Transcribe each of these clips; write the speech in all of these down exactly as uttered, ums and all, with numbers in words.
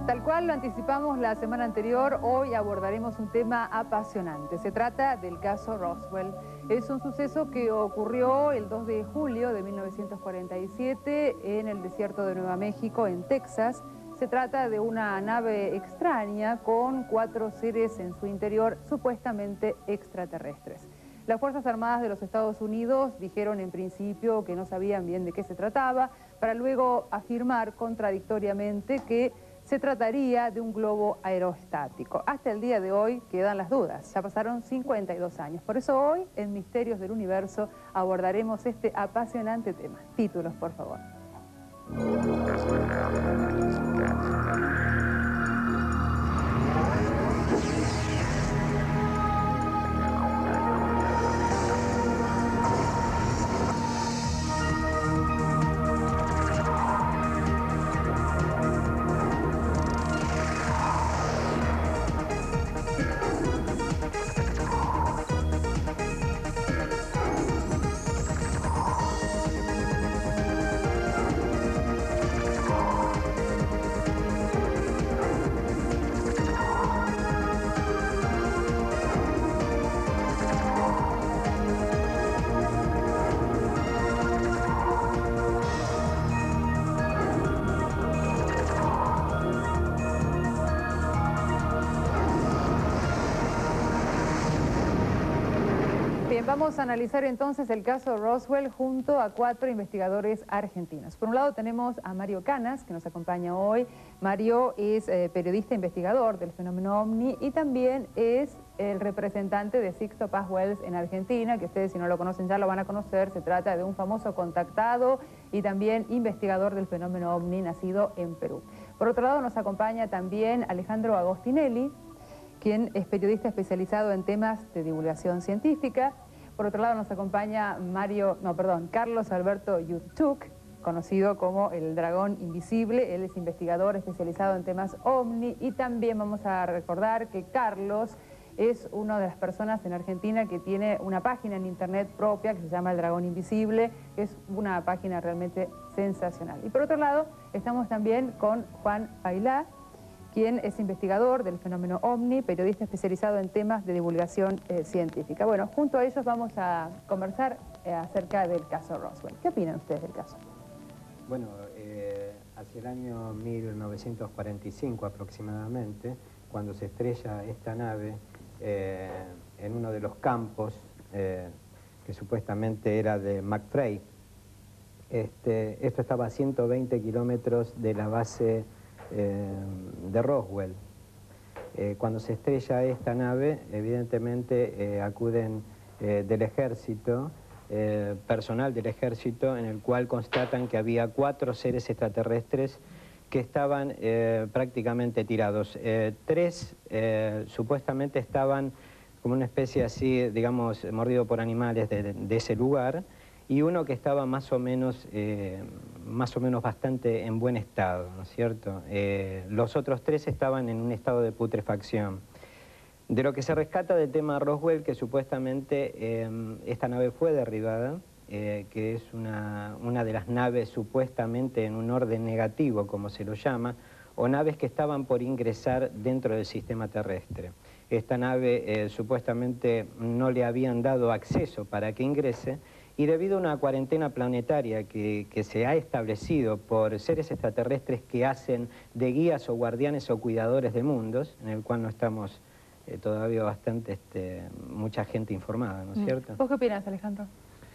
Tal cual lo anticipamos la semana anterior, hoy abordaremos un tema apasionante. Se trata del caso Roswell. Es un suceso que ocurrió el dos de julio de mil novecientos cuarenta y siete en el desierto de Nueva México, en Texas. Se trata de una nave extraña con cuatro seres en su interior supuestamente extraterrestres. Las Fuerzas Armadas de los Estados Unidos dijeron en principio que no sabían bien de qué se trataba, para luego afirmar contradictoriamente que se trataría de un globo aerostático. Hasta el día de hoy quedan las dudas, ya pasaron cincuenta y dos años. Por eso hoy, en Misterios del Universo, abordaremos este apasionante tema. Títulos, por favor. Bien, vamos a analizar entonces el caso Roswell junto a cuatro investigadores argentinos. Por un lado tenemos a Mario Canas, que nos acompaña hoy. Mario es eh, periodista investigador del fenómeno OVNI y también es el representante de Sixto Paz Wells en Argentina, que ustedes si no lo conocen ya lo van a conocer. Se trata de un famoso contactado y también investigador del fenómeno OVNI, nacido en Perú. Por otro lado nos acompaña también Alejandro Agostinelli, quien es periodista especializado en temas de divulgación científica. Por otro lado nos acompaña Mario, no, perdón, Carlos Alberto Yutuk, conocido como el Dragón Invisible. Él es investigador especializado en temas OVNI y también vamos a recordar que Carlos es una de las personas en Argentina que tiene una página en internet propia que se llama El Dragón Invisible. Es una página realmente sensacional. Y por otro lado estamos también con Juan Pailá, quien es investigador del fenómeno OVNI, periodista especializado en temas de divulgación eh, científica. Bueno, junto a ellos vamos a conversar eh, acerca del caso Roswell. ¿Qué opinan ustedes del caso? Bueno, eh, hacia el año mil novecientos cuarenta y cinco aproximadamente, cuando se estrella esta nave eh, en uno de los campos eh, que supuestamente era de McFray, este, esto estaba a ciento veinte kilómetros de la base Eh, de Roswell. Eh, cuando se estrella esta nave, evidentemente eh, acuden eh, del ejército, eh, personal del ejército, en el cual constatan que había cuatro seres extraterrestres que estaban eh, prácticamente tirados. Eh, tres eh, supuestamente estaban como una especie así, digamos, mordido por animales de, de ese lugar, y uno que estaba más o menos, eh, más o menos bastante en buen estado, ¿no es cierto? Eh, los otros tres estaban en un estado de putrefacción. De lo que se rescata del tema Roswell, que supuestamente eh, esta nave fue derribada, eh, que es una, una de las naves supuestamente en un orden negativo, como se lo llama, o naves que estaban por ingresar dentro del sistema terrestre. Esta nave eh, supuestamente no le habían dado acceso para que ingrese, y debido a una cuarentena planetaria que, que se ha establecido por seres extraterrestres que hacen de guías o guardianes o cuidadores de mundos, en el cual no estamos eh, todavía bastante, este, mucha gente informada, ¿no es cierto? ¿Vos qué opinas, Alejandro?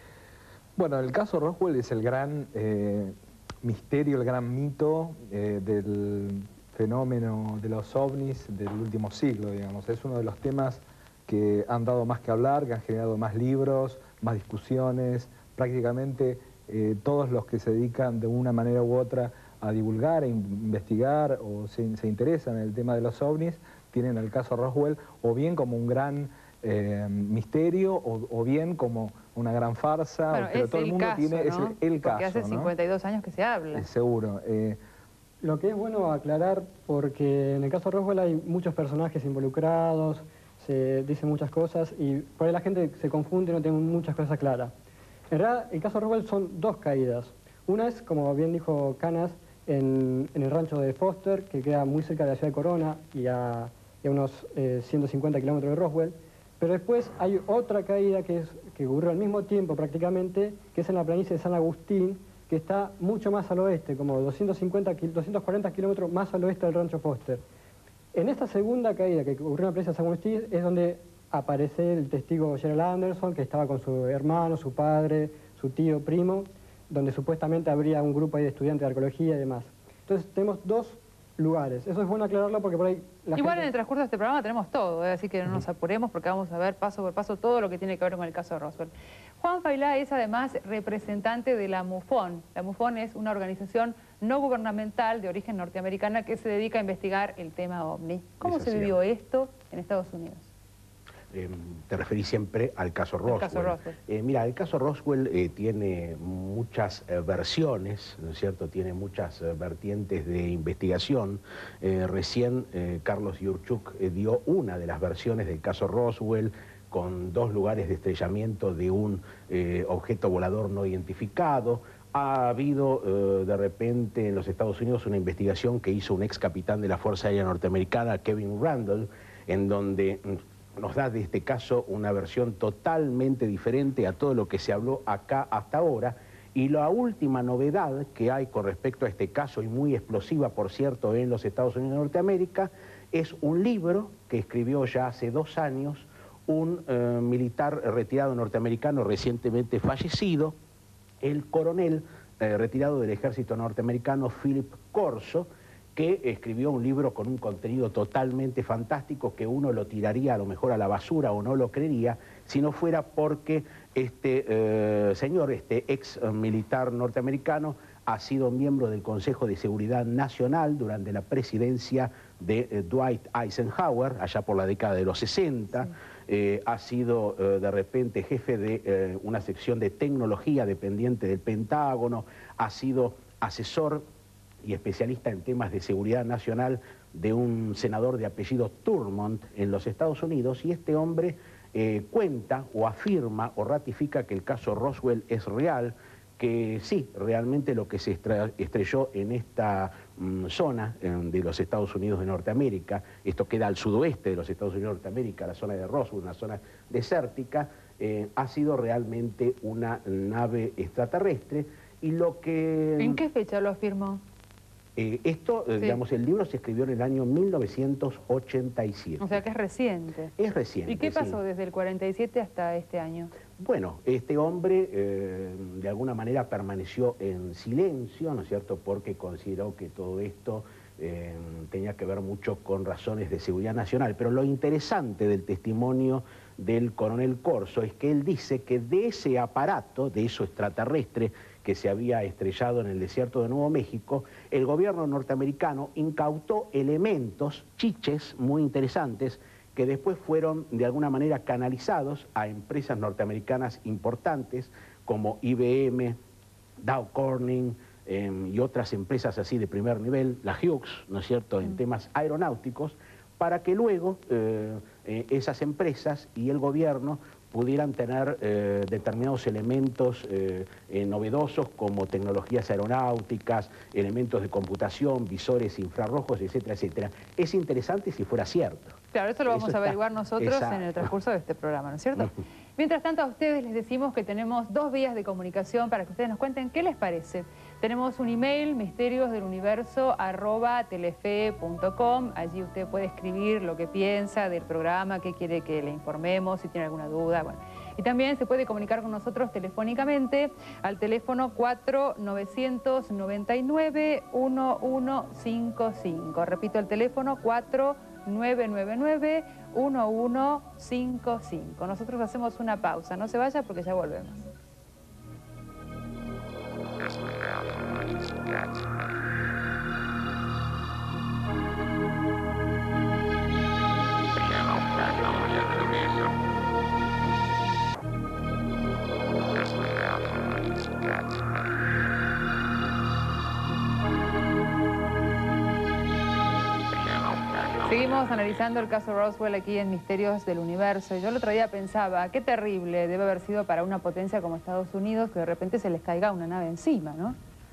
Bueno, el caso Roswell es el gran eh, misterio, el gran mito eh, del fenómeno de los ovnis del último siglo, digamos. Es uno de los temas que han dado más que hablar, que han generado más libros, más discusiones. Prácticamente eh, todos los que se dedican de una manera u otra a divulgar, a investigar o se, se interesan en el tema de los ovnis, tienen el caso Roswell o bien como un gran eh, misterio o, o bien como una gran farsa, bueno, pero es todo el, el mundo caso, tiene ¿no? es el, el caso, Porque hace ¿no? cincuenta y dos años que se habla. Eh, seguro. Eh, Lo que es bueno aclarar, porque en el caso Roswell hay muchos personajes involucrados, se dicen muchas cosas y por ahí la gente se confunde y no tiene muchas cosas claras. En realidad, el caso Roswell son dos caídas. Una es, como bien dijo Canas, en, en el rancho de Foster, que queda muy cerca de la ciudad de Corona y a, y a unos eh, ciento cincuenta kilómetros de Roswell. Pero después hay otra caída que, es, que ocurrió al mismo tiempo prácticamente, que es en la planicie de San Agustín, que está mucho más al oeste, como doscientos cincuenta, doscientos cuarenta kilómetros más al oeste del rancho Foster. En esta segunda caída que ocurrió en la planicie de San Agustín es donde aparece el testigo Gerald Anderson, que estaba con su hermano, su padre, su tío, primo, donde supuestamente habría un grupo ahí de estudiantes de arqueología y demás. Entonces tenemos dos lugares. Eso es bueno aclararlo porque por ahí... La Igual gente... en el transcurso de este programa tenemos todo, ¿eh? Así que no nos apuremos porque vamos a ver paso por paso todo lo que tiene que ver con el caso de Roswell. Juan Failá es además representante de la MUFON. La MUFON es una organización no gubernamental de origen norteamericana que se dedica a investigar el tema OVNI. ¿Cómo se vivió esto en Estados Unidos? Eh, te referís siempre al caso Roswell. El caso Roswell. Eh, mira, el caso Roswell eh, tiene muchas eh, versiones, ¿no es cierto? Tiene muchas eh, vertientes de investigación. Eh, recién eh, Carlos Yurchuk eh, dio una de las versiones del caso Roswell, con dos lugares de estrellamiento de un eh, objeto volador no identificado. Ha habido eh, de repente en los Estados Unidos una investigación que hizo un ex capitán de la Fuerza Aérea Norteamericana, Kevin Randle, en donde nos da de este caso una versión totalmente diferente a todo lo que se habló acá hasta ahora. Y la última novedad que hay con respecto a este caso, y muy explosiva por cierto en los Estados Unidos de Norteamérica, es un libro que escribió ya hace dos años un eh, militar retirado norteamericano recientemente fallecido, el coronel eh, retirado del ejército norteamericano Philip Corso, que escribió un libro con un contenido totalmente fantástico que uno lo tiraría a lo mejor a la basura o no lo creería si no fuera porque este eh, señor, este ex militar norteamericano, ha sido miembro del Consejo de Seguridad Nacional durante la presidencia de eh, Dwight Eisenhower, allá por la década de los sesenta, sí. eh, ha sido eh, de repente jefe de eh, una sección de tecnología dependiente del Pentágono, ha sido asesor y especialista en temas de seguridad nacional de un senador de apellido Thurmond en los Estados Unidos, y este hombre eh, cuenta o afirma o ratifica que el caso Roswell es real, que sí, realmente lo que se estrelló en esta mm, zona eh, de los Estados Unidos de Norteamérica, esto queda al sudoeste de los Estados Unidos de Norteamérica, la zona de Roswell, una zona desértica, eh, ha sido realmente una nave extraterrestre. Y lo que... ¿En qué fecha lo afirmó? Eh, esto, eh, sí. digamos, el libro se escribió en el año mil novecientos ochenta y siete. O sea que es reciente. Es reciente, ¿Y qué pasó sí. desde el cuarenta y siete hasta este año? Bueno, este hombre eh, de alguna manera permaneció en silencio, ¿no es cierto?, porque consideró que todo esto eh, tenía que ver mucho con razones de seguridad nacional. Pero lo interesante del testimonio del coronel Corso es que él dice que de ese aparato, de eso extraterrestre que se había estrellado en el desierto de Nuevo México, el gobierno norteamericano incautó elementos, chiches muy interesantes, que después fueron de alguna manera canalizados a empresas norteamericanas importantes como I B M, Dow Corning eh, y otras empresas así de primer nivel, la Hughes, ¿no es cierto?, en temas aeronáuticos, para que luego eh, eh, esas empresas y el gobierno pudieran tener eh, determinados elementos eh, eh, novedosos como tecnologías aeronáuticas, elementos de computación, visores infrarrojos, etcétera, etcétera. Es interesante si fuera cierto. Claro, eso lo vamos Eso a averiguar está, nosotros exacto. en el transcurso de este programa, ¿no es cierto? Mientras tanto, a ustedes les decimos que tenemos dos vías de comunicación para que ustedes nos cuenten qué les parece. Tenemos un email, misteriosdeluniverso arroba telefe punto com. Allí usted puede escribir lo que piensa del programa, qué quiere que le informemos, si tiene alguna duda. Bueno. Y también se puede comunicar con nosotros telefónicamente al teléfono cuatro nueve nueve nueve uno uno cinco cinco. Repito el teléfono cuatro nueve nueve nueve uno uno cinco cinco. Nosotros hacemos una pausa, no se vaya porque ya volvemos. Seguimos analizando el caso Roswell aquí en Misterios del Universo. Yo el otro día pensaba, qué terrible debe haber sido para una potencia como Estados Unidos que de repente se les caiga una nave encima, ¿no?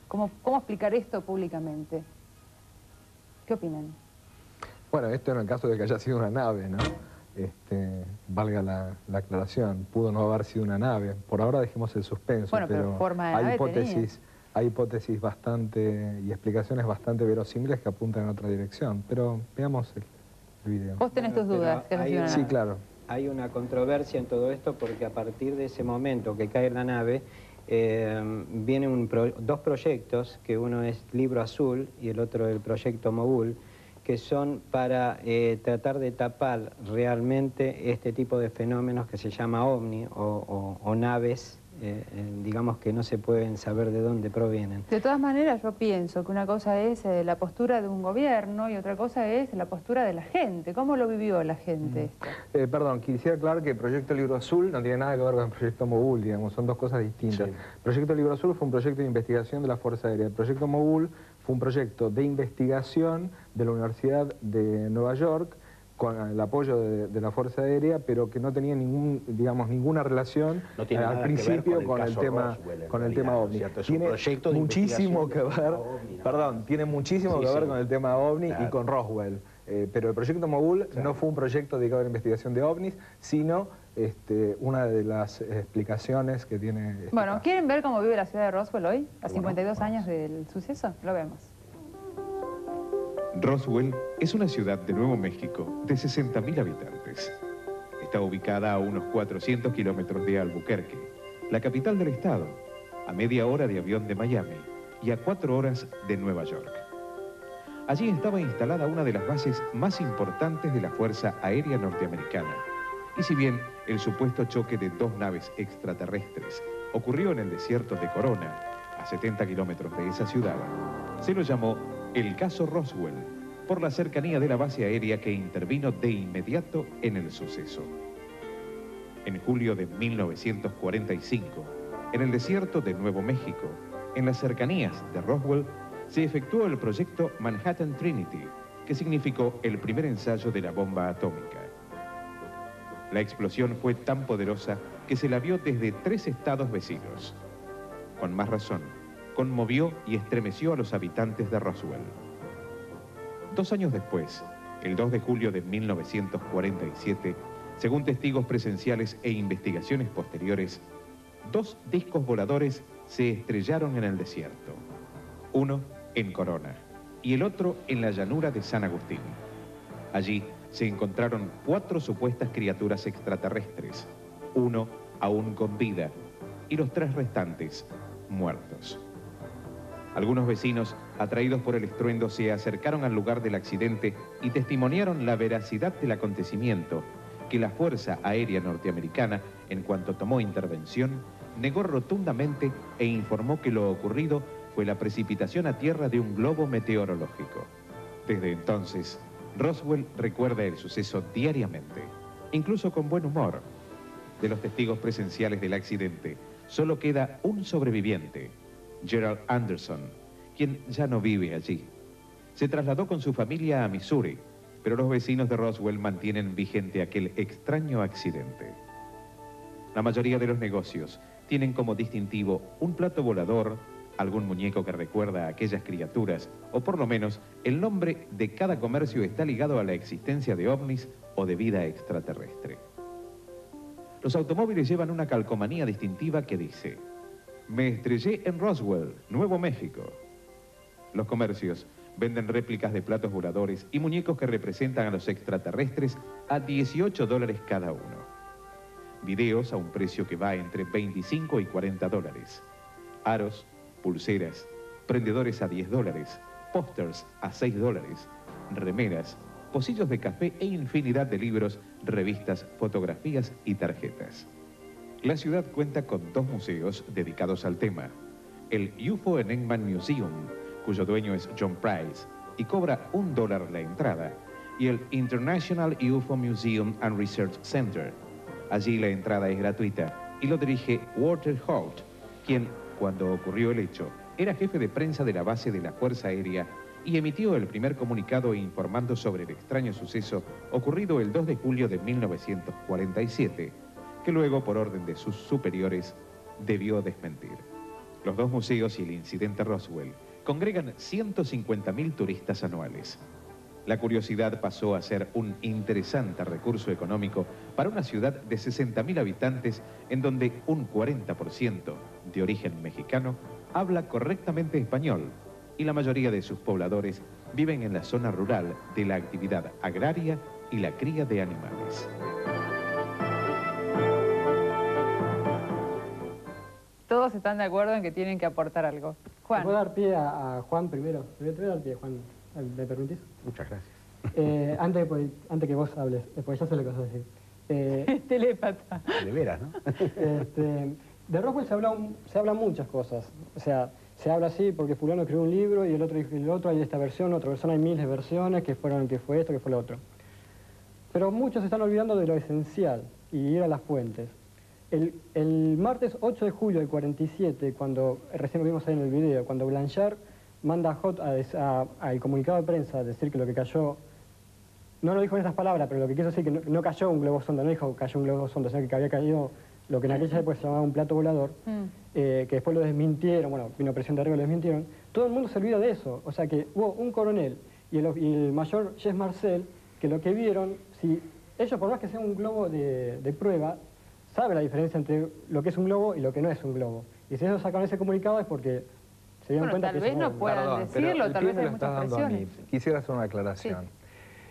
¿Cómo, cómo explicar esto públicamente? ¿Qué opinan? Bueno, esto en el caso de que haya sido una nave, ¿no? Este, valga la, la aclaración, pudo no haber sido una nave. Por ahora dejemos el suspenso, bueno, pero, pero forma de hay nave hipótesis, tenía. hay hipótesis bastante y explicaciones bastante verosímiles que apuntan en otra dirección. Pero veamos el, el video. Vos tenés Bueno, tus dudas. pero Que no hay sea una una- Sí, nave. claro. Hay una controversia en todo esto porque a partir de ese momento que cae la nave, eh, vienen un pro- dos proyectos, que uno es Libro Azul y el otro el proyecto Mogul, que son para eh, tratar de tapar realmente este tipo de fenómenos que se llama ovni o, o- o naves, eh, eh, digamos que no se pueden saber de dónde provienen. De todas maneras, yo pienso que una cosa es eh, la postura de un gobierno y otra cosa es la postura de la gente. ¿Cómo lo vivió la gente esto? Eh, perdón, quisiera aclarar que el Proyecto Libro Azul no tiene nada que ver con el Proyecto Mogul, digamos, son dos cosas distintas. Sí. El Proyecto Libro Azul fue un proyecto de investigación de la Fuerza Aérea. El Proyecto Mogul fue un proyecto de investigación de la Universidad de Nueva York con el apoyo de, de la Fuerza Aérea, pero que no tenía ningún, digamos, ninguna relación No tiene eh, al nada que ver principio con el con el caso tema, Roswell, en con el realidad, tema ¿no es ovni. cierto? Es un Tiene proyecto de muchísimo que investigación ver, del tema ovni, ¿no? perdón, tiene muchísimo Sí, que ver sí. con el tema ovni Claro. y con Roswell. Eh, pero el proyecto Mogul no fue un proyecto dedicado a la investigación de ovnis, sino este, una de las explicaciones que tiene este Bueno, caso. ¿quieren ver cómo vive la ciudad de Roswell hoy? A Bueno, cincuenta y dos vamos. años del suceso. Lo vemos. Roswell es una ciudad de Nuevo México de sesenta mil habitantes. Está ubicada a unos cuatrocientos kilómetros de Albuquerque, la capital del estado, a media hora de avión de Miami y a cuatro horas de Nueva York. Allí estaba instalada una de las bases más importantes de la Fuerza Aérea Norteamericana. Y si bien el supuesto choque de dos naves extraterrestres ocurrió en el desierto de Corona, a setenta kilómetros de esa ciudad, se lo llamó el caso Roswell, por la cercanía de la base aérea que intervino de inmediato en el suceso. En julio de mil novecientos cuarenta y cinco, en el desierto de Nuevo México, en las cercanías de Roswell, se efectuó el proyecto Manhattan Trinity, que significó el primer ensayo de la bomba atómica. La explosión fue tan poderosa que se la vio desde tres estados vecinos. Con más razón, conmovió y estremeció a los habitantes de Roswell. Dos años después, el dos de julio de mil novecientos cuarenta y siete, según testigos presenciales e investigaciones posteriores, dos discos voladores se estrellaron en el desierto. Uno en Corona y el otro en la llanura de San Agustín. Allí se encontraron cuatro supuestas criaturas extraterrestres, uno aún con vida y los tres restantes muertos. Algunos vecinos, atraídos por el estruendo, se acercaron al lugar del accidente y testimoniaron la veracidad del acontecimiento, que la Fuerza Aérea Norteamericana, en cuanto tomó intervención, negó rotundamente e informó que lo ocurrido fue la precipitación a tierra de un globo meteorológico. Desde entonces, Roswell recuerda el suceso diariamente, incluso con buen humor. De los testigos presenciales del accidente, solo queda un sobreviviente, Gerald Anderson, quien ya no vive allí. Se trasladó con su familia a Missouri, pero los vecinos de Roswell mantienen vigente aquel extraño accidente. La mayoría de los negocios tienen como distintivo un plato volador, algún muñeco que recuerda a aquellas criaturas, o por lo menos el nombre de cada comercio está ligado a la existencia de ovnis o de vida extraterrestre. Los automóviles llevan una calcomanía distintiva que dice: "Me estrellé en Roswell, Nuevo México". Los comercios venden réplicas de platos voladores y muñecos que representan a los extraterrestres a dieciocho dólares cada uno. Videos a un precio que va entre veinticinco y cuarenta dólares. Aros, pulseras, prendedores a diez dólares, pósters a seis dólares, remeras, pocillos de café e infinidad de libros, revistas, fotografías y tarjetas. La ciudad cuenta con dos museos dedicados al tema. El U F O Enigman Museum, cuyo dueño es John Price, y cobra un dólar la entrada, y el International U F O Museum and Research Center. Allí la entrada es gratuita y lo dirige Walter Holt, quien, cuando ocurrió el hecho, era jefe de prensa de la base de la Fuerza Aérea y emitió el primer comunicado informando sobre el extraño suceso ocurrido el dos de julio de mil novecientos cuarenta y siete, que luego, por orden de sus superiores, debió desmentir. Los dos museos y el incidente Roswell congregan ciento cincuenta mil turistas anuales. La curiosidad pasó a ser un interesante recurso económico para una ciudad de sesenta mil habitantes en donde un cuarenta por ciento de origen mexicano habla correctamente español y la mayoría de sus pobladores viven en la zona rural de la actividad agraria y la cría de animales. Todos están de acuerdo en que tienen que aportar algo. Juan. ¿Puedo dar pie a, a Juan primero? Te voy a dar pie, Juan. ¿Me permitís? Muchas gracias. Eh, antes, antes que vos hables, pues ya sé lo que vas a decir. Eh, Telépata. De veras, ¿no? este, de Roswell se habla, se habla muchas cosas. O sea, se habla así porque fulano escribió un libro y el otro el otro hay esta versión, otra versión, hay miles de versiones que fueron que fue esto, que fue lo otro. Pero muchos se están olvidando de lo esencial y ir a las fuentes. El, el martes ocho de julio del cuarenta y siete, cuando recién lo vimos ahí en el video, cuando Blanchard manda a Hot al comunicado de prensa a decir que lo que cayó, no lo dijo en esas palabras, pero lo que quiso decir que no, no cayó un globo sonda, no dijo cayó un globo sonda, sino que había caído lo que en aquella época se llamaba un plato volador, mm. eh, que después lo desmintieron, bueno, vino presión de arriba y lo desmintieron. Todo el mundo se olvida de eso, o sea que hubo un coronel y el, y el mayor Jess Marcel, que lo que vieron, si ellos por más que sea un globo de, de prueba, saben la diferencia entre lo que es un globo y lo que no es un globo. Y si ellos sacaron ese comunicado es porque se dieron bueno, cuenta tal que vez eso no no puedan Perdón, decirlo, tal vez hay muchas presiones. Quisiera hacer una aclaración. Sí.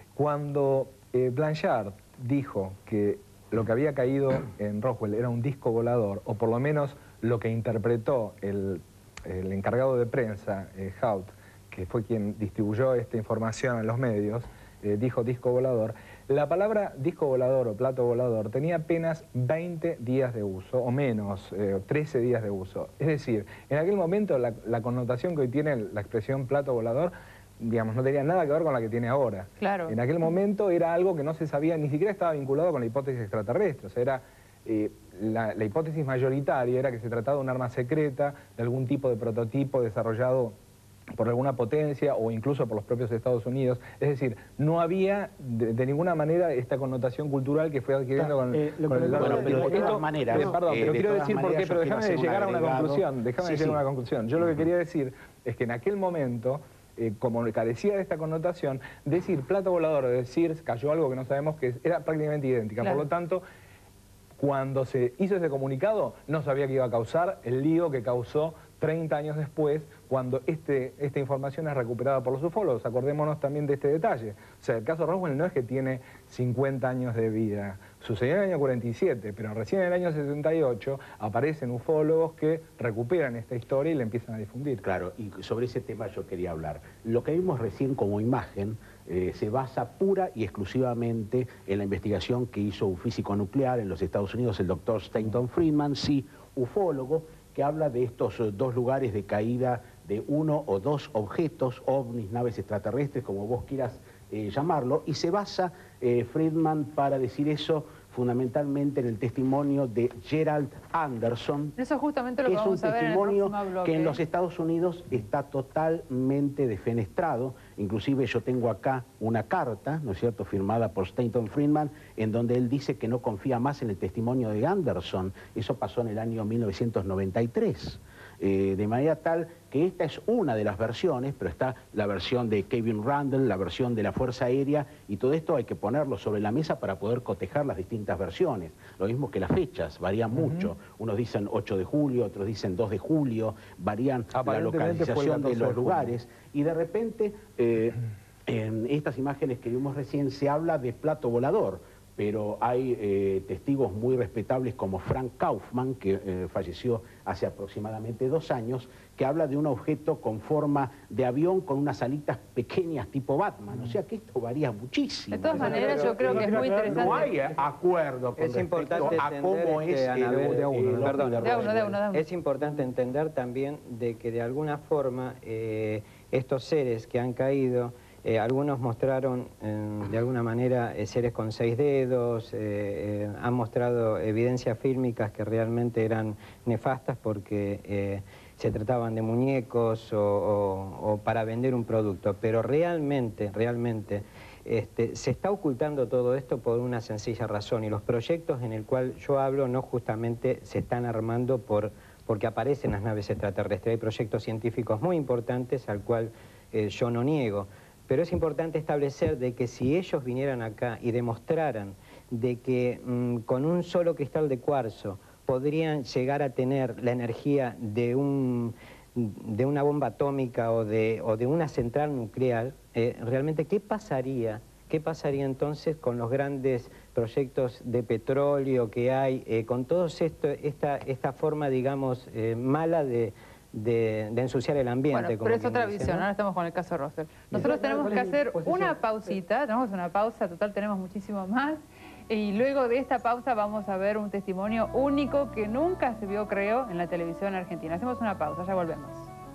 Cuando eh, Blanchard dijo que lo que había caído en Roswell era un disco volador, o por lo menos lo que interpretó el, el encargado de prensa, eh, Haut, que fue quien distribuyó esta información en los medios, eh, dijo disco volador, la palabra disco volador o plato volador tenía apenas veinte días de uso, o menos, eh, trece días de uso. Es decir, en aquel momento la, la connotación que hoy tiene la expresión plato volador, digamos, no tenía nada que ver con la que tiene ahora. Claro. En aquel momento era algo que no se sabía, ni siquiera estaba vinculado con la hipótesis extraterrestre. O sea, era, eh, la, la hipótesis mayoritaria era que se trataba de un arma secreta, de algún tipo de prototipo desarrollado por alguna potencia o incluso por los propios Estados Unidos. Es decir, no había de, de ninguna manera esta connotación cultural que fue adquiriendo con, eh, con el largo bueno, del pero tiempo. de todas Esto, maneras, eh, perdón, eh, pero de quiero todas decir por qué, maneras, pero yo quiero déjame hacer un llegar a una agregado. conclusión, déjame Sí, llegar sí. a una conclusión. Yo lo que quería decir es que en aquel momento, eh, como carecía de esta connotación, decir plato volador o decir cayó algo que no sabemos que es, era prácticamente idéntica. Claro. Por lo tanto, cuando se hizo ese comunicado, no sabía que iba a causar el lío que causó treinta años después, cuando este, esta información es recuperada por los ufólogos. Acordémonos también de este detalle. O sea, el caso Roswell no es que tiene cincuenta años de vida. Sucedió en el año cuarenta y siete, pero recién en el año setenta y ocho aparecen ufólogos que recuperan esta historia y la empiezan a difundir. Claro, y sobre ese tema yo quería hablar. Lo que vimos recién como imagen eh, se basa pura y exclusivamente en la investigación que hizo un físico nuclear en los Estados Unidos, el doctor Stanton Friedman, sí, ufólogo, que habla de estos eh, dos lugares de caída de uno o dos objetos, ovnis, naves extraterrestres, como vos quieras eh, llamarlo, y se basa eh, Friedman para decir eso fundamentalmente en el testimonio de Gerald Anderson, Eso es justamente lo que que es un vamos a ver en el testimonio próximo bloque. que en los Estados Unidos está totalmente defenestrado. Inclusive yo tengo acá una carta, ¿no es cierto?, firmada por Stanton Friedman, en donde él dice que no confía más en el testimonio de Anderson. Eso pasó en el año mil novecientos noventa y tres. Eh, de manera tal que esta es una de las versiones, pero está la versión de Kevin Randle, la versión de la Fuerza Aérea, y todo esto hay que ponerlo sobre la mesa para poder cotejar las distintas versiones. Lo mismo que las fechas, varían uh-huh. mucho. Unos dicen ocho de julio, otros dicen dos de julio, varían la localización de los lugares, y de repente eh, en estas imágenes que vimos recién se habla de plato volador, pero hay eh, testigos muy respetables como Frank Kaufman, que eh, falleció hace aproximadamente dos años, que habla de un objeto con forma de avión con unas alitas pequeñas tipo Batman. O sea que esto varía muchísimo. De todas maneras, yo creo que es muy interesante. No hay acuerdo con es importante a cómo entender, es este, Anabel, el, de uno, el, perdón, de uno, de uno, de uno. es importante entender también de que de alguna forma eh, estos seres que han caído, Eh, algunos mostraron eh, de alguna manera eh, seres con seis dedos, eh, eh, han mostrado evidencias fílmicas que realmente eran nefastas porque eh, se trataban de muñecos o, o, o para vender un producto, pero realmente, realmente este, se está ocultando todo esto por una sencilla razón, y los proyectos en el cual yo hablo no justamente se están armando por porque aparecen las naves extraterrestres. Hay proyectos científicos muy importantes al cual eh, yo no niego. Pero es importante establecer de que si ellos vinieran acá y demostraran de que mmm, con un solo cristal de cuarzo podrían llegar a tener la energía de, un, de una bomba atómica o de, o de una central nuclear, eh, realmente, ¿qué pasaría? ¿Qué pasaría entonces con los grandes proyectos de petróleo que hay, eh, con toda esta, esta forma, digamos, eh, mala de... De, de ensuciar el ambiente? Bueno, como pero es otra dice, visión, ¿no? ahora estamos con el caso Roswell. Nosotros tenemos que hacer una pausita, tenemos una pausa, total tenemos muchísimo más, y luego de esta pausa vamos a ver un testimonio único que nunca se vio, creo, en la televisión argentina. Hacemos una pausa, ya volvemos.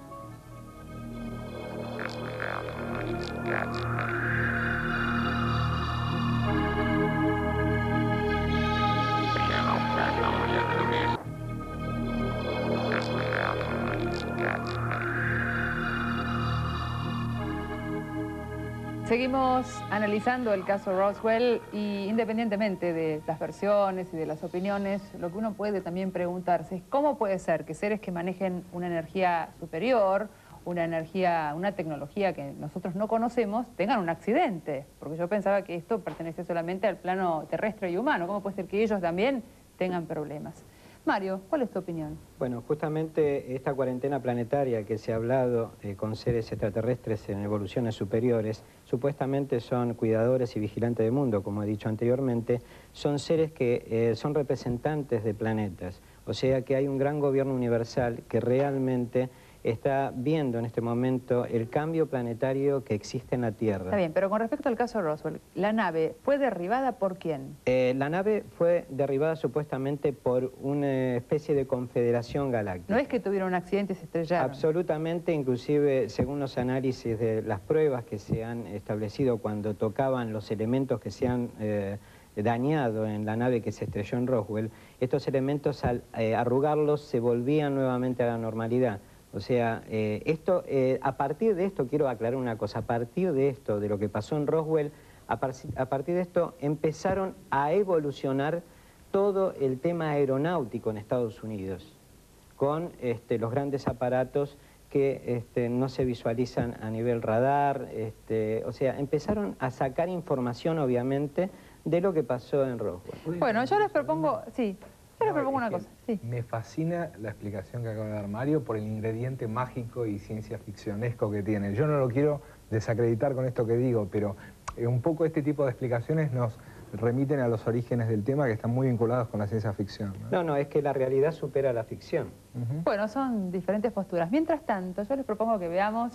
Seguimos analizando el caso Roswell y independientemente de las versiones y de las opiniones, lo que uno puede también preguntarse es cómo puede ser que seres que manejen una energía superior, una energía, una tecnología que nosotros no conocemos, tengan un accidente. Porque yo pensaba que esto pertenecía solamente al plano terrestre y humano. ¿Cómo puede ser que ellos también tengan problemas? Mario, ¿cuál es tu opinión? Bueno, justamente esta cuarentena planetaria que se ha hablado eh, con seres extraterrestres en evoluciones superiores, supuestamente son cuidadores y vigilantes del mundo, como he dicho anteriormente, son seres que eh, son representantes de planetas. O sea que hay un gran gobierno universal que realmente está viendo en este momento el cambio planetario que existe en la Tierra. Está bien, pero con respecto al caso Roswell, ¿la nave fue derribada por quién? Eh, la nave fue derribada supuestamente por una especie de confederación galáctica. No es que tuvieron un accidente y se estrellaron. Absolutamente, inclusive según los análisis de las pruebas que se han establecido cuando tocaban los elementos que se han eh, dañado en la nave que se estrelló en Roswell, estos elementos al eh, arrugarlos se volvían nuevamente a la normalidad. O sea, eh, esto, eh, a partir de esto, quiero aclarar una cosa, a partir de esto, de lo que pasó en Roswell, a, par a partir de esto empezaron a evolucionar todo el tema aeronáutico en Estados Unidos, con este, los grandes aparatos que este, no se visualizan a nivel radar, este, o sea, empezaron a sacar información, obviamente, de lo que pasó en Roswell. Bueno, yo les propongo, sí. Yo les No, propongo es una que cosa, sí. Me fascina la explicación que acaba de dar Mario por el ingrediente mágico y ciencia ficcionesco que tiene. Yo no lo quiero desacreditar con esto que digo, pero eh, un poco este tipo de explicaciones nos remiten a los orígenes del tema que están muy vinculados con la ciencia ficción, ¿no? No, no, es que la realidad supera la ficción. Uh-huh. Bueno, son diferentes posturas. Mientras tanto, yo les propongo que veamos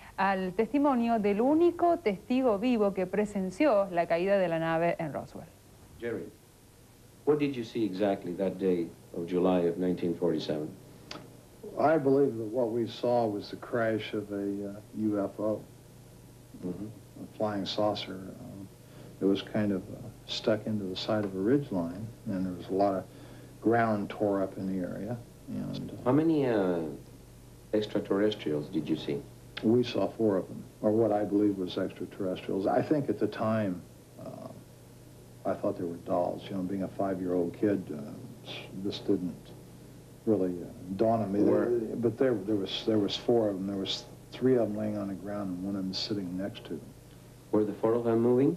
al testimonio del único testigo vivo que presenció la caída de la nave en Roswell. Jerry, what did you see exactly that day of July of nineteen forty-seven? I believe that what we saw was the crash of a uh, U F O, Mm-hmm. a flying saucer. Um, it was kind of uh, stuck into the side of a ridge line, and there was a lot of ground tore up in the area. And uh, How many uh, extraterrestrials did you see? we saw four of them, or what I believe was extraterrestrials. I think at the time, uh, I thought they were dolls. You know, being a five-year-old kid, uh, this didn't really uh, dawn on me. There, but there, there was there was four of them. There was three of them laying on the ground, and one of them sitting next to them. Were the four of them moving?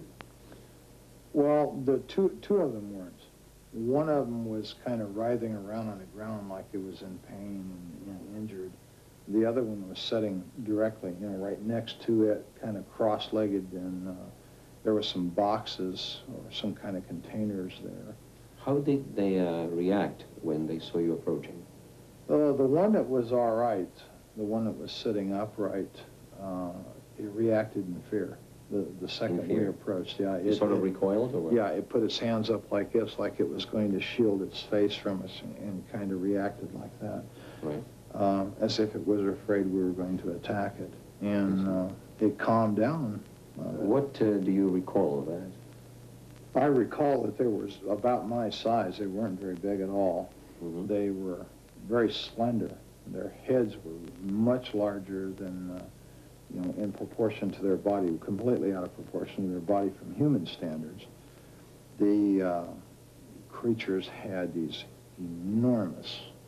Well, the two two of them weren't. One of them was kind of writhing around on the ground like it was in pain and, and injured. The other one was sitting directly, you know, right next to it, kind of cross-legged, and uh, there were some boxes or some kind of containers there. How did they uh, react when they saw you approaching? Uh, the one that was all right, the one that was sitting upright, uh, it reacted in fear. The, the second In fear? we approached, yeah. You It, sort of it- recoiled or what? Yeah, it put its hands up like this, like it was going to shield its face from us, and, and kind of reacted like that, Right. um, as if it was afraid we were going to attack it. And uh, it calmed down. Uh, What uh, do you recall of that? I recall that they were about my size. They weren't very big at all. Mhm. They were very slender. Their heads were much larger than, uh, you know, in proportion to their body, completely out of proportion to their body from human standards. The uh, creatures had these enormous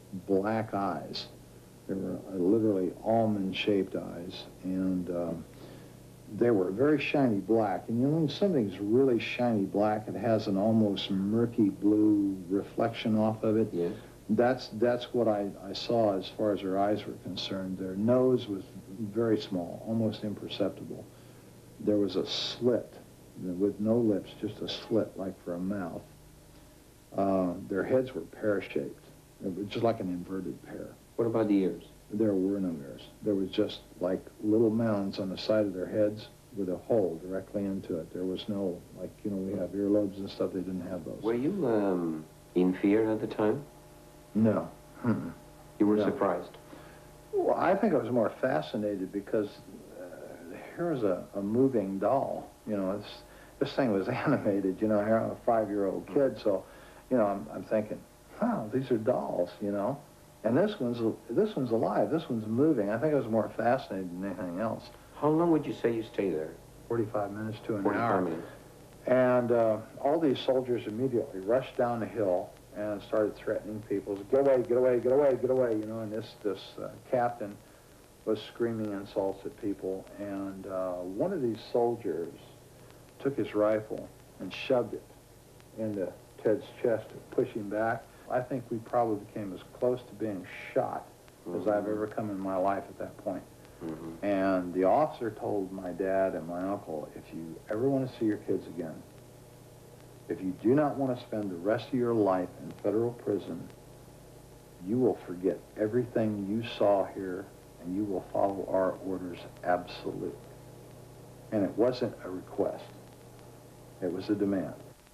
black eyes. They were uh, literally almond-shaped eyes, and um, they were very shiny black. And you know, when something's really shiny black, it has an almost murky blue reflection off of it. Yeah. That's, that's what I, I saw as far as their eyes were concerned. Their nose was very small, almost imperceptible. There was a slit with no lips, just a slit like for a mouth. Uh, their heads were pear-shaped, just like an inverted pear. What about the ears? There were no ears. There was just like little mounds on the side of their heads with a hole directly into it. There was no, like, you know, we have earlobes and stuff. They didn't have those. Were you um, in fear at the time? No. Hmm. You were No. surprised? Well, I think I was more fascinated because uh, here's a, a moving doll. You know, it's, this thing was animated. You know, here I'm a five-year-old kid, so, you know, I'm, I'm thinking, wow, these are dolls, you know. And this one's, this one's alive. This one's moving. I think I was more fascinated than anything else. How long would you say you stay there? forty-five minutes to an forty-five hour. minutes. And uh, all these soldiers immediately rushed down the hill and started threatening people. Get away, get away, get away, get away, you know, and this, this uh, captain was screaming insults at people. And uh, one of these soldiers took his rifle and shoved it into Ted's chest to push him back. I think we probably became as close to being shot as Mm-hmm. I've ever come in my life at that point. Mm-hmm. And the officer told my dad and my uncle, if you ever want to see your kids again, if you do not want to spend the rest of your life in federal prison, you will forget everything you saw here and you will follow our orders absolutely. And it wasn't a request. It was a demand.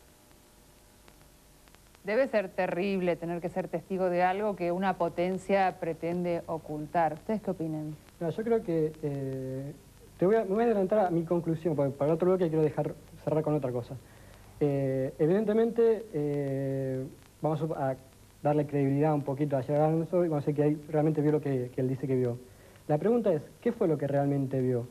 Debe ser terrible tener que ser testigo de algo que una potencia pretende ocultar. ¿Ustedes qué opinan? No, yo creo que eh, te voy a, me voy a adelantar a mi conclusión, porque para el otro bloque quiero dejar cerrar con otra cosa. Eh, evidentemente, eh, vamos a darle credibilidad un poquito a Gerard Alonso y vamos a decir que él realmente vio lo que, que él dice que vio. La pregunta es, ¿qué fue lo que realmente vio?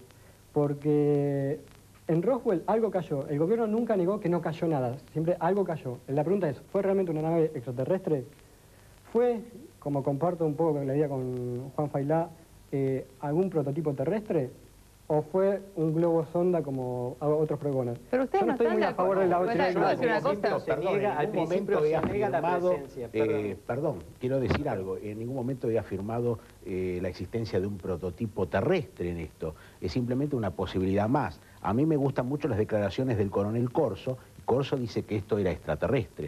Porque en Roswell algo cayó. El gobierno nunca negó que no cayó nada. Siempre algo cayó. La pregunta es, ¿fue realmente una nave extraterrestre? ¿Fue, como comparto un poco la idea con Juan Failá, eh, algún prototipo terrestre? ¿O fue un globo sonda como otros pregonan? Pero ustedes Yo no no estoy están muy de a favor de la acuerdo. otra Yo voy a decir una cosa. Se Perdón, niega, en al ningún principio momento he se niega la afirmado, presencia, perdón. eh, perdón, quiero decir algo, en ningún momento he afirmado eh, la existencia de un prototipo terrestre en esto, es simplemente una posibilidad más. A mí me gustan mucho las declaraciones del coronel Corso. Corso dice que esto era extraterrestre.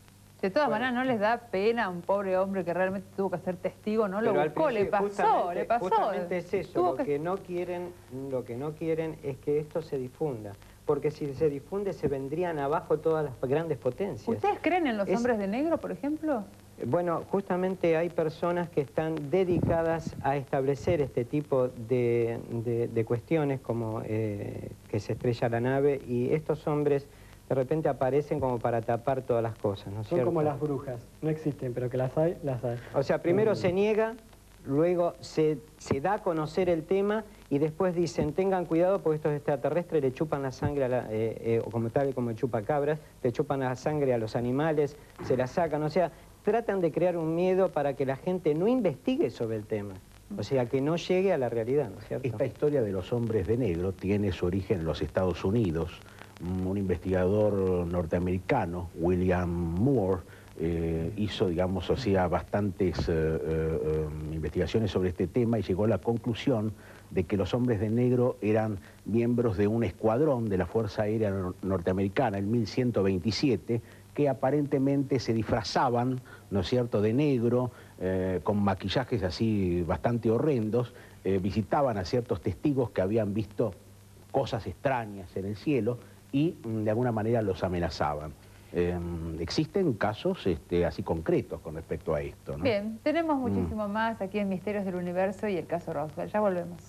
De todas maneras, ¿no les da pena a un pobre hombre que realmente tuvo que ser testigo? No lo Pero al buscó, le principio, pasó, justamente- le pasó. Justamente es eso, Tuvo lo que... no quieren, lo que no quieren es que esto se difunda, porque si se difunde se vendrían abajo todas las grandes potencias. ¿Ustedes creen en los Es- hombres de negro, por ejemplo? Bueno, justamente hay personas que están dedicadas a establecer este tipo de, de- de cuestiones, como eh, que se estrella la nave, y estos hombres de repente aparecen como para tapar todas las cosas, ¿no es Son cierto? como las brujas. No existen, pero que las hay, las hay. O sea, primero Mm. se niega, luego se, se da a conocer el tema y después dicen, tengan cuidado porque estos extraterrestres le chupan la sangre, a la, eh, eh, o como tal como chupacabras, le chupan la sangre a los animales, se la sacan, o sea, tratan de crear un miedo para que la gente no investigue sobre el tema, o sea, que no llegue a la realidad, ¿no es cierto? Esta historia de los hombres de negro tiene su origen en los Estados Unidos. Un investigador norteamericano, William Moore, eh, hizo, digamos, o sea, bastantes eh, eh, investigaciones sobre este tema y llegó a la conclusión de que los hombres de negro eran miembros de un escuadrón de la Fuerza Aérea Nor- Norteamericana, el mil ciento veintisiete, que aparentemente se disfrazaban, ¿no es cierto?, de negro, eh, con maquillajes así bastante horrendos, eh, visitaban a ciertos testigos que habían visto cosas extrañas en el cielo y mm, de alguna manera los amenazaban. Eh, existen casos este, así concretos con respecto a esto, ¿no? Bien, tenemos muchísimo más aquí en Misterios del Universo y el caso Roswell. Ya volvemos.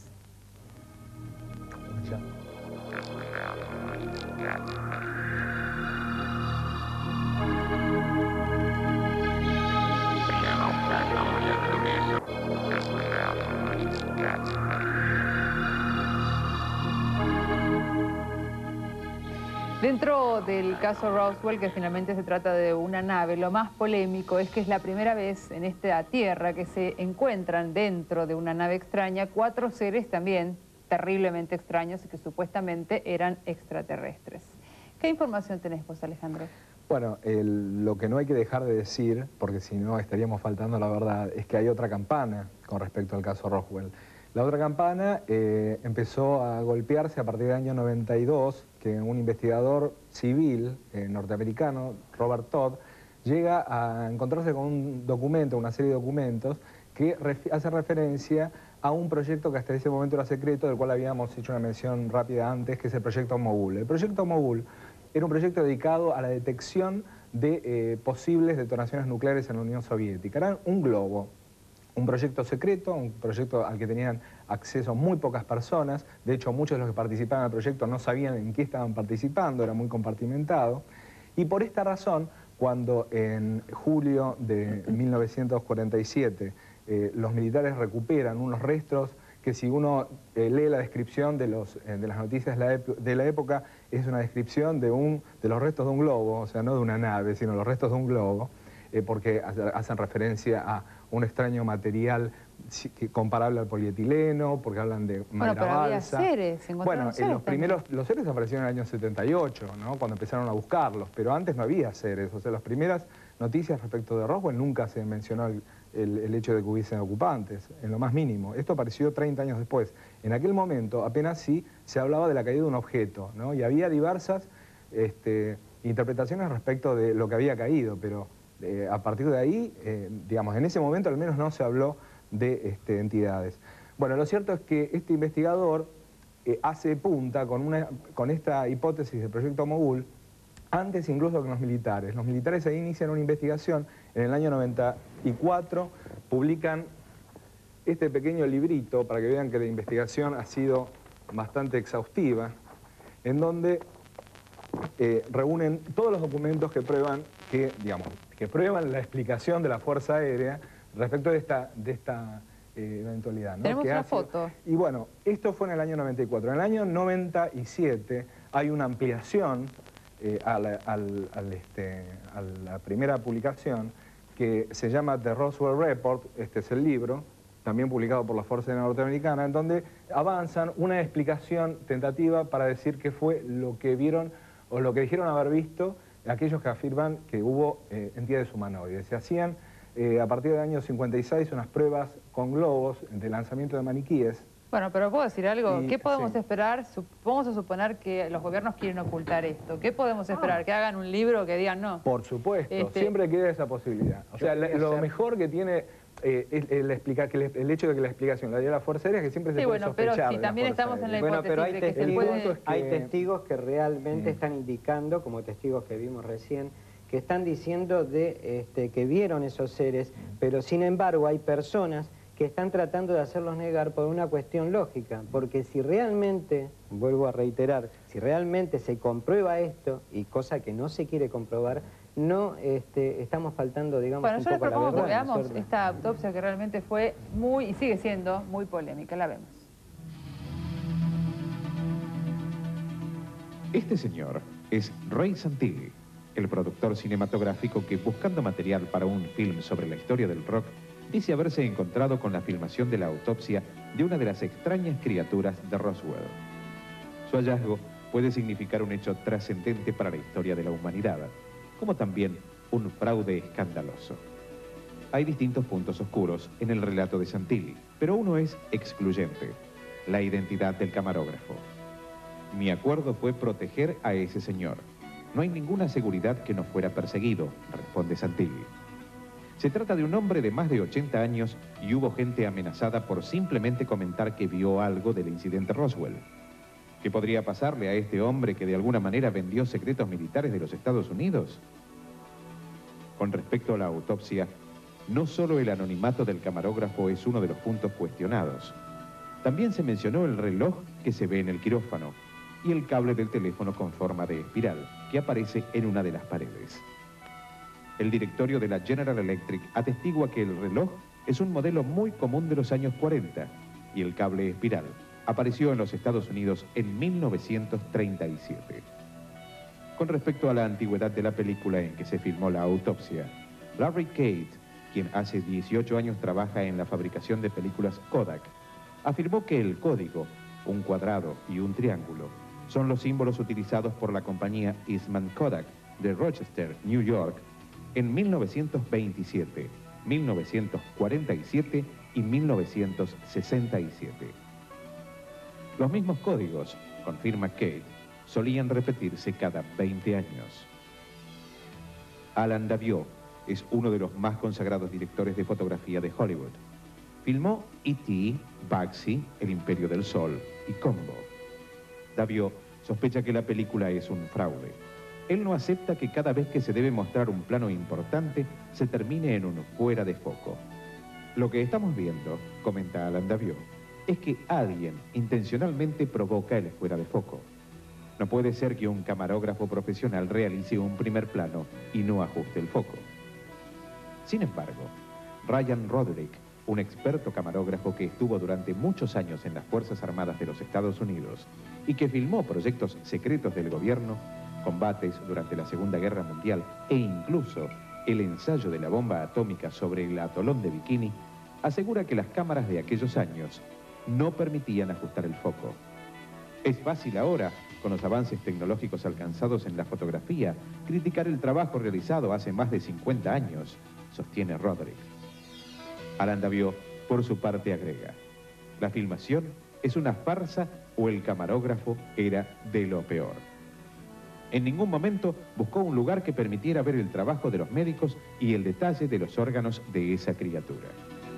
Dentro del caso Roswell, que finalmente se trata de una nave, lo más polémico es que es la primera vez en esta tierra que se encuentran dentro de una nave extraña cuatro seres también terriblemente extraños y que supuestamente eran extraterrestres. ¿Qué información tenés vos, Alejandro? Bueno, el, lo que no hay que dejar de decir, porque si no estaríamos faltando la verdad, es que hay otra campana con respecto al caso Roswell. La otra campana eh, empezó a golpearse a partir del año noventa y dos, que un investigador civil eh, norteamericano, Robert Todd, llega a encontrarse con un documento, una serie de documentos, que ref hace referencia a un proyecto que hasta ese momento era secreto, del cual habíamos hecho una mención rápida antes, que es el proyecto Mogul. El proyecto Mogul era un proyecto dedicado a la detección de eh, posibles detonaciones nucleares en la Unión Soviética. Era un globo, un proyecto secreto, un proyecto al que tenían acceso muy pocas personas. De hecho, muchos de los que participaban en el proyecto no sabían en qué estaban participando, era muy compartimentado. Y por esta razón, cuando en julio de mil novecientos cuarenta y siete eh, los militares recuperan unos restos que, si uno eh, lee la descripción de, los, eh, de las noticias de la, de la época, es una descripción de, un, de los restos de un globo, o sea, no de una nave, sino los restos de un globo, eh, porque hacen referencia a un extraño material comparable al polietileno, porque hablan de madera bueno, pero había balsa. Seres, bueno, seres los primeros, los seres aparecieron en el año setenta y ocho, ¿no? Cuando empezaron a buscarlos, pero antes no había seres. O sea, las primeras noticias respecto de Roswell nunca se mencionó el, el, el hecho de que hubiesen ocupantes, en lo más mínimo. Esto apareció treinta años después. En aquel momento apenas sí se hablaba de la caída de un objeto, ¿no? Y había diversas este, interpretaciones respecto de lo que había caído, pero eh, a partir de ahí, eh, digamos, en ese momento al menos no se habló de este, entidades. Bueno, lo cierto es que este investigador eh, hace punta con, una, con esta hipótesis del proyecto Mogul antes incluso que los militares. Los militares ahí inician una investigación, en el año noventa y cuatro publican este pequeño librito para que vean que la investigación ha sido bastante exhaustiva, en donde eh, reúnen todos los documentos que prueban, que, digamos, que prueban la explicación de la Fuerza Aérea respecto de esta, de esta eh, eventualidad, ¿no? Tenemos que una ha sido... foto. Y bueno, esto fue en el año noventa y cuatro. En el año noventa y siete hay una ampliación eh, a, la, al, al, este, a la primera publicación que se llama The Roswell Report, este es el libro, también publicado por la Fuerza Aérea Norteamericana, en donde avanzan una explicación tentativa para decir qué fue lo que vieron o lo que dijeron haber visto aquellos que afirman que hubo eh, entidades humanoides. Se hacían Eh, a partir del año cincuenta y seis unas pruebas con globos de lanzamiento de maniquíes. Bueno, pero ¿puedo decir algo? Y, ¿Qué podemos sí. esperar? Vamos a suponer que los gobiernos quieren ocultar esto. ¿Qué podemos esperar? ¿Que hagan un libro que digan no? Por supuesto, Este... siempre queda esa posibilidad. O sea, la, lo mejor que tiene eh, es el, explicar, que el, el hecho de que la explicación la dio la Fuerza Aérea, que siempre se sí, puede bueno, sospechar pero si de la también Fuerza estamos en la Aérea. Bueno, pero hay hipótesis de que se testigos, puede... que- hay testigos que realmente Mm. están indicando, como testigos que vimos recién, que están diciendo de este, que vieron esos seres, pero sin embargo hay personas que están tratando de hacerlos negar por una cuestión lógica, porque si realmente, vuelvo a reiterar, si realmente se comprueba esto, y cosa que no se quiere comprobar, no este, estamos faltando, digamos, Bueno, un yo les poco a la propongo verdad. que ¿no es veamos cierto? esta autopsia que realmente fue muy, y sigue siendo, muy polémica. La vemos. Este señor es Ray Santilli, el productor cinematográfico que, buscando material para un film sobre la historia del rock, dice haberse encontrado con la filmación de la autopsia de una de las extrañas criaturas de Roswell. Su hallazgo puede significar un hecho trascendente para la historia de la humanidad, como también un fraude escandaloso. Hay distintos puntos oscuros en el relato de Santilli, pero uno es excluyente: la identidad del camarógrafo. Mi acuerdo fue proteger a ese señor. No hay ninguna seguridad que no fuera perseguido, responde Santilli. Se trata de un hombre de más de ochenta años y hubo gente amenazada por simplemente comentar que vio algo del incidente Roswell. ¿Qué podría pasarle a este hombre que de alguna manera vendió secretos militares de los Estados Unidos? Con respecto a la autopsia, no solo el anonimato del camarógrafo es uno de los puntos cuestionados. También se mencionó el reloj que se ve en el quirófano y el cable del teléfono con forma de espiral que aparece en una de las paredes. El directorio de la General Electric atestigua que el reloj es un modelo muy común de los años cuarenta y el cable espiral apareció en los Estados Unidos en mil novecientos treinta y siete. Con respecto a la antigüedad de la película en que se filmó la autopsia, Larry Cade, quien hace dieciocho años trabaja en la fabricación de películas Kodak, afirmó que el código, un cuadrado y un triángulo, son los símbolos utilizados por la compañía Eastman Kodak de Rochester, New York, en mil novecientos veintisiete, mil novecientos cuarenta y siete y mil novecientos sesenta y siete. Los mismos códigos, confirma Cade, solían repetirse cada veinte años. Alan Daviau es uno de los más consagrados directores de fotografía de Hollywood. Filmó E T, Bugsy, El Imperio del Sol y Combo. Daviau sospecha que la película es un fraude. Él no acepta que cada vez que se debe mostrar un plano importante se termine en un fuera de foco. Lo que estamos viendo, comenta Alan Daviau, es que alguien intencionalmente provoca el fuera de foco. No puede ser que un camarógrafo profesional realice un primer plano y no ajuste el foco. Sin embargo, Ryan Roderick, un experto camarógrafo que estuvo durante muchos años en las Fuerzas Armadas de los Estados Unidos y que filmó proyectos secretos del gobierno, combates durante la Segunda Guerra Mundial e incluso el ensayo de la bomba atómica sobre el atolón de Bikini, asegura que las cámaras de aquellos años no permitían ajustar el foco. Es fácil ahora, con los avances tecnológicos alcanzados en la fotografía, criticar el trabajo realizado hace más de cincuenta años, sostiene Roderick. Alan Daviau, por su parte, agrega: la filmación es una farsa o el camarógrafo era de lo peor. En ningún momento buscó un lugar que permitiera ver el trabajo de los médicos y el detalle de los órganos de esa criatura.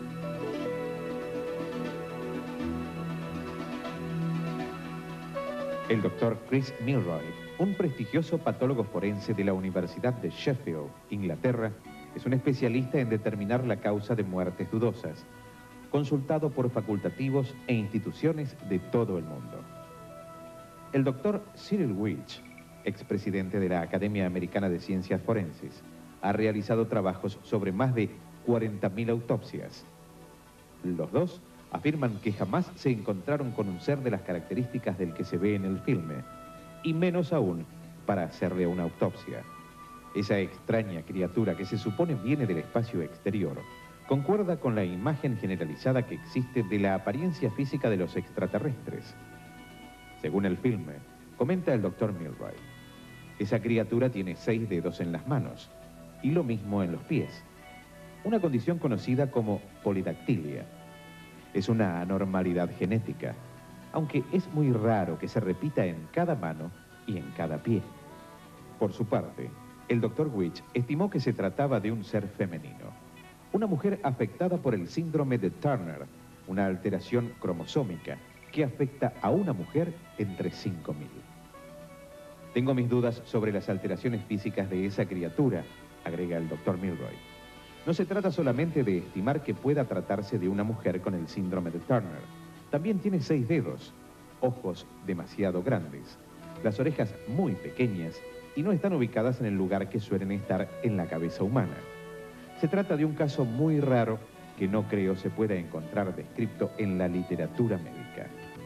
El doctor Chris Milroy, un prestigioso patólogo forense de la Universidad de Sheffield, Inglaterra, es un especialista en determinar la causa de muertes dudosas, consultado por facultativos e instituciones de todo el mundo. El doctor Cyril Welch, expresidente de la Academia Americana de Ciencias Forenses, ha realizado trabajos sobre más de cuarenta mil autopsias. Los dos afirman que jamás se encontraron con un ser de las características del que se ve en el filme, y menos aún para hacerle una autopsia. Esa extraña criatura que se supone viene del espacio exterior concuerda con la imagen generalizada que existe de la apariencia física de los extraterrestres. Según el filme, comenta el doctor Milroy, esa criatura tiene seis dedos en las manos y lo mismo en los pies, una condición conocida como polidactilia. Es una anormalidad genética, aunque es muy raro que se repita en cada mano y en cada pie. Por su parte, el doctor Welch estimó que se trataba de un ser femenino, una mujer afectada por el síndrome de Turner, una alteración cromosómica que afecta a una mujer entre cinco mil. Tengo mis dudas sobre las alteraciones físicas de esa criatura, agrega el doctor Milroy. No se trata solamente de estimar que pueda tratarse de una mujer con el síndrome de Turner. También tiene seis dedos, ojos demasiado grandes, las orejas muy pequeñas y no están ubicadas en el lugar que suelen estar en la cabeza humana. Se trata de un caso muy raro que no creo se pueda encontrar descrito en la literatura médica.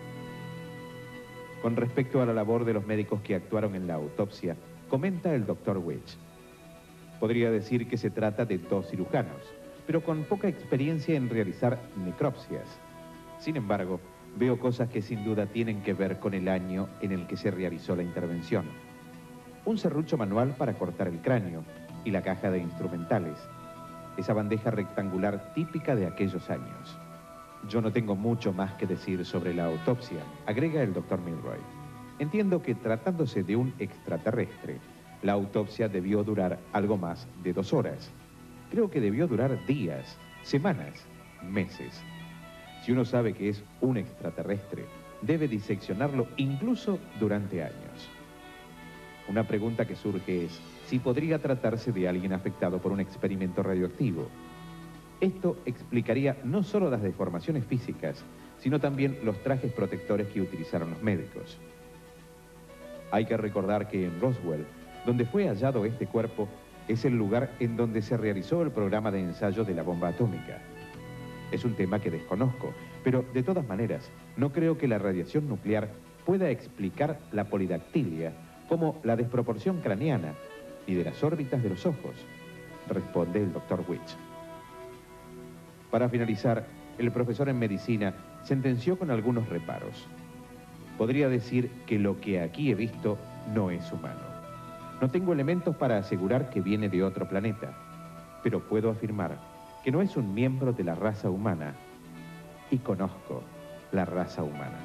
Con respecto a la labor de los médicos que actuaron en la autopsia, comenta el doctor Welch. Podría decir que se trata de dos cirujanos, pero con poca experiencia en realizar necropsias. Sin embargo, veo cosas que sin duda tienen que ver con el año en el que se realizó la intervención. Un serrucho manual para cortar el cráneo y la caja de instrumentales, esa bandeja rectangular típica de aquellos años. Yo no tengo mucho más que decir sobre la autopsia, agrega el doctor Milroy. Entiendo que tratándose de un extraterrestre, la autopsia debió durar algo más de dos horas. Creo que debió durar días, semanas, meses. Si uno sabe que es un extraterrestre, debe diseccionarlo incluso durante años. Una pregunta que surge es si podría tratarse de alguien afectado por un experimento radioactivo. Esto explicaría no solo las deformaciones físicas, sino también los trajes protectores que utilizaron los médicos. Hay que recordar que en Roswell, donde fue hallado este cuerpo, es el lugar en donde se realizó el programa de ensayo de la bomba atómica. Es un tema que desconozco, pero de todas maneras, no creo que la radiación nuclear pueda explicar la polidactilia como la desproporción craneana y de las órbitas de los ojos, responde el doctor Witch. Para finalizar, el profesor en medicina sentenció con algunos reparos. Podría decir que lo que aquí he visto no es humano. No tengo elementos para asegurar que viene de otro planeta, pero puedo afirmar que no es un miembro de la raza humana, y conozco la raza humana.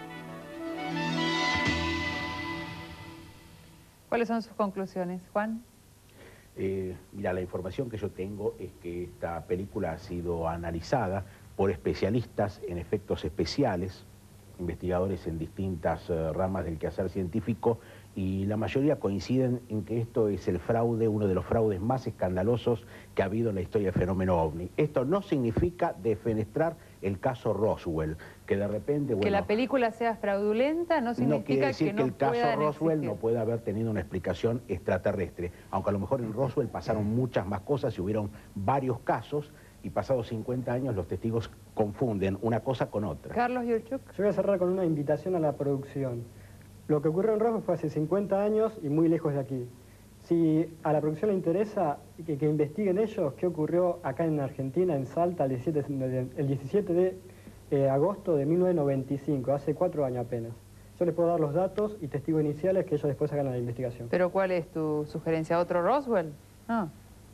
¿Cuáles son sus conclusiones, Juan? Eh, mira, la información que yo tengo es que esta película ha sido analizada por especialistas en efectos especiales, investigadores en distintas uh, ramas del quehacer científico, y la mayoría coinciden en que esto es el fraude, uno de los fraudes más escandalosos que ha habido en la historia del fenómeno ovni. Esto no significa defenestrar el caso Roswell, que de repente... Bueno, que la película sea fraudulenta no significa no quiere decir que, que no el caso Roswell existir. no pueda haber tenido una explicación extraterrestre, aunque a lo mejor en Roswell pasaron muchas más cosas y hubieron varios casos, y pasados cincuenta años los testigos confunden una cosa con otra. Carlos Yurchuk. Yo voy a cerrar con una invitación a la producción. Lo que ocurrió en Roswell fue hace cincuenta años y muy lejos de aquí. Si a la producción le interesa que, que investiguen ellos qué ocurrió acá en Argentina, en Salta, el diecisiete, el diecisiete de eh, agosto de mil novecientos noventa y cinco, hace cuatro años apenas. Yo les puedo dar los datos y testigos iniciales que ellos después hagan la investigación. ¿Pero cuál es tu sugerencia? ¿Otro Roswell? No.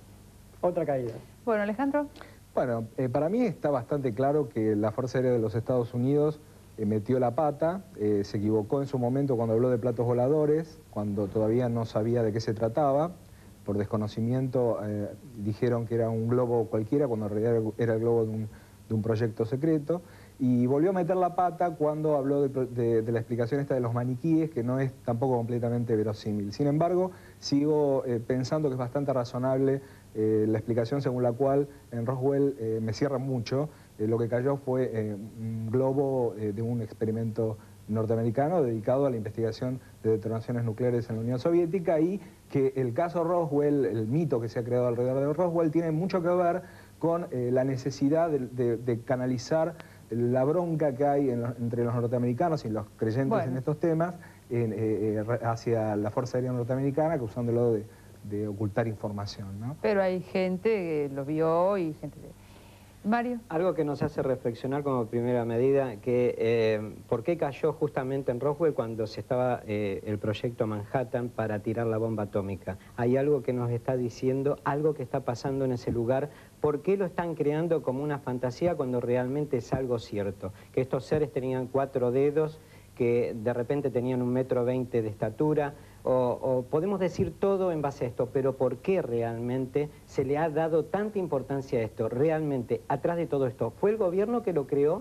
Otra caída. Bueno, Alejandro. Bueno, eh, para mí está bastante claro que la Fuerza Aérea de los Estados Unidos eh, metió la pata, eh, se equivocó en su momento cuando habló de platos voladores, cuando todavía no sabía de qué se trataba. Por desconocimiento eh, dijeron que era un globo cualquiera, cuando en realidad era el globo de un, de un proyecto secreto. Y volvió a meter la pata cuando habló de, de, de la explicación esta de los maniquíes, que no es tampoco completamente verosímil. Sin embargo, sigo eh, pensando que es bastante razonable eh, la explicación según la cual en Roswell eh, me cierra mucho. Eh, lo que cayó fue eh, un globo eh, de un experimento norteamericano dedicado a la investigación de detonaciones nucleares en la Unión Soviética, y que el caso Roswell, el mito que se ha creado alrededor de Roswell, tiene mucho que ver con eh, la necesidad de, de, de canalizar la bronca que hay en los, entre los norteamericanos y los creyentes bueno. en estos temas en, eh, eh, hacia la Fuerza Aérea Norteamericana, acusándolo de, de ocultar información, ¿no? Pero hay gente que lo vio y gente... Mario. Algo que nos hace reflexionar como primera medida, que eh, ¿por qué cayó justamente en Roswell cuando se estaba eh, el proyecto Manhattan para tirar la bomba atómica? Hay algo que nos está diciendo, algo que está pasando en ese lugar. ¿Por qué lo están creando como una fantasía cuando realmente es algo cierto? Que estos seres tenían cuatro dedos, que de repente tenían un metro veinte de estatura, o, o podemos decir todo en base a esto, pero ¿por qué realmente se le ha dado tanta importancia a esto? Realmente, atrás de todo esto, ¿fue el gobierno que lo creó?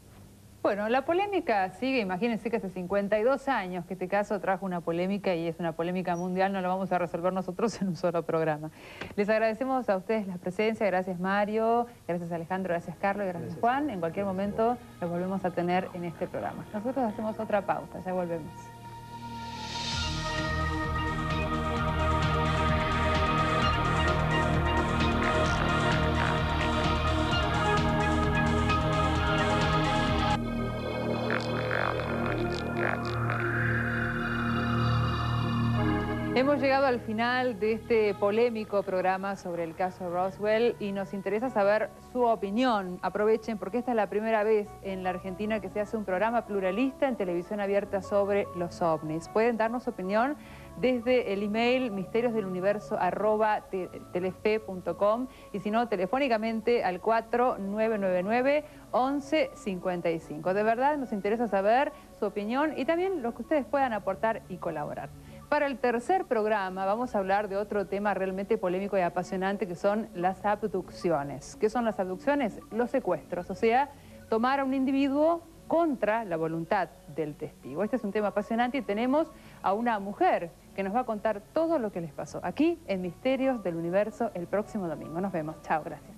Bueno, la polémica sigue, imagínense que hace cincuenta y dos años que este caso trajo una polémica y es una polémica mundial, no lo vamos a resolver nosotros en un solo programa. Les agradecemos a ustedes la presencia, gracias Mario, gracias Alejandro, gracias Carlos y gracias, gracias Juan. En cualquier momento los volvemos a tener en este programa. Nosotros hacemos otra pausa, ya volvemos. Hemos llegado al final de este polémico programa sobre el caso Roswell y nos interesa saber su opinión. Aprovechen porque esta es la primera vez en la Argentina que se hace un programa pluralista en televisión abierta sobre los ovnis. Pueden darnos su opinión desde el email misteriosdeluniverso arroba telefe punto com y si no, telefónicamente al cuatro nueve nueve nueve, once cincuenta y cinco. De verdad nos interesa saber su opinión y también lo que ustedes puedan aportar y colaborar. Para el tercer programa vamos a hablar de otro tema realmente polémico y apasionante que son las abducciones. ¿Qué son las abducciones? Los secuestros, o sea, tomar a un individuo contra la voluntad del testigo. Este es un tema apasionante y tenemos a una mujer que nos va a contar todo lo que les pasó aquí en Misterios del Universo el próximo domingo. Nos vemos. Chao, gracias.